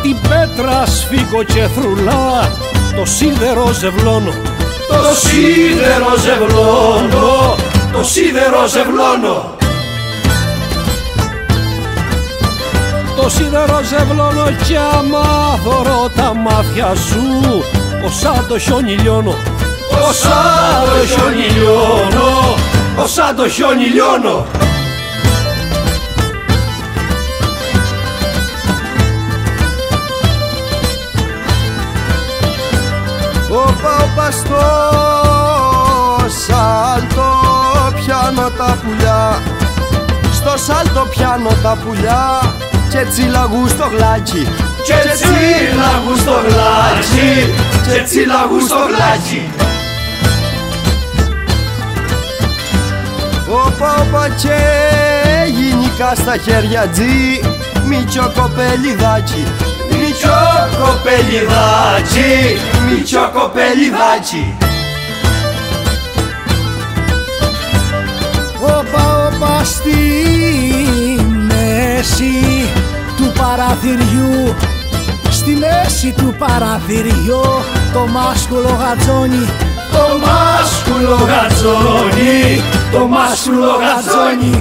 την πέτρα σφίγγω και θρουλά, το σίδερο ζευλώνω, το σίδερο ζευλώνω, το σίδερο ζευλώνω. Το σίδερο ζευλώνω κι άμα θωρώ τα μάτια σου, όσα το χιόνι λιώνω, όσα το χιόνι λιώνω, όσα το χιόνι λιώνω. Όπα, όπα στο σάλτο πιάνω τα πουλιά, στο σάλτο πιάνω τα πουλιά και τσίλαγου στο γλάκι, και τσίλαγου στο γλάκι, και τσίλαγου στο γλάκι. Όπα, όπα και γυνικά στα χέρια τζι, μίτσο κοπελιδάκι, μίτσο κοπελιδάκι, μίτσο κοπελιδάκι. Όπα, όπα στη μέση του παραθυριού, στη μέση του παραθυριού το μάσκουλο γατζόνι, το μάσκουλο γατζόνι, το μάσκουλο γατζόνι.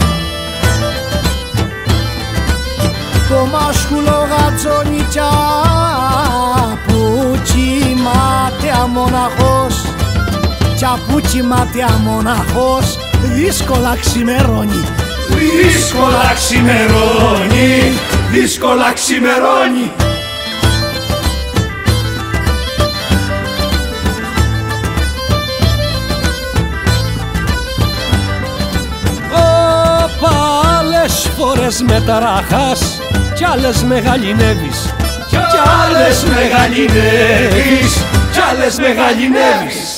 Το μάσκουλο γατζόνι τσαπούτσι μάτια μοναχός, τσαπούτσι μάτια μοναχός, δύσκολα ξημερώνει, δύσκολα ξημερώνει, δύσκολα ξημερώνει. Άλλες φορές με ταράχας κι άλλες μεγαλυνεύεις, κι άλλες μεγαλυνεύεις, κι άλλες μεγαλυνεύεις.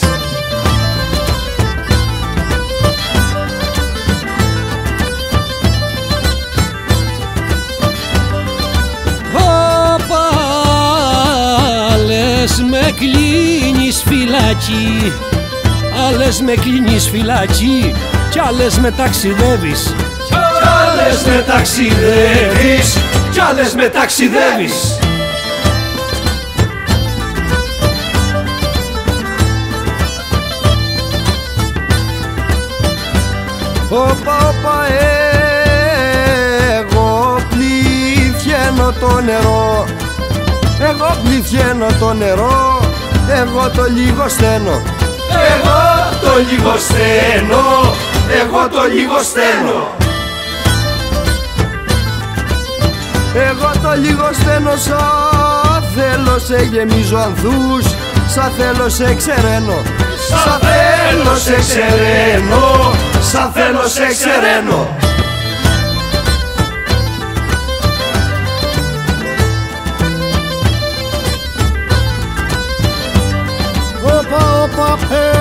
Άλλες με κλείνεις φυλάκι, άλλες με κλείνεις φυλάκι, κι άλλες με ταξιδεύεις, κι άλλες με ταξιδεύεις, κι άλλες με ταξιδεύεις. Όπα, όπα, εγώ πληθαίνω το νερό, εγώ πληθαίνω το νερό, εγώ το λίγο στένω, εγώ το λίγο στένω, εγώ το λίγο στένω. Εγώ το λίγο στένω, σαν θέλω σε γεμίζω ανθούς, σαν θέλω σε ξεραίνω, σαν θέλω σε ξεραίνω, σαν θέλω σε ξεραίνω. Όπα, όπα,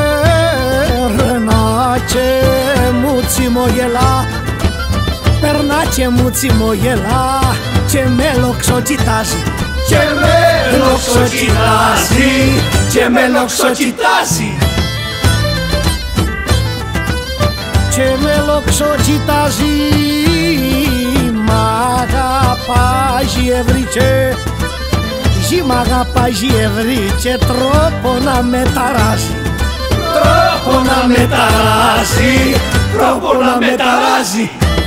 περνά και μου τσιμογελά, περνά και μου τσιμογελά και με λοξοκοιτάζει, και με λοξοκοιτάζει, και με λοξοκοιτάζει. και με λοξοκοιτάζει, μ' αγαπάζει ευρύτσε, μ' αγαπάζει ευρύτσε, τρόπο να με ταράζει, τρόπο να με ταράζει, τρόπο να με ταράζει.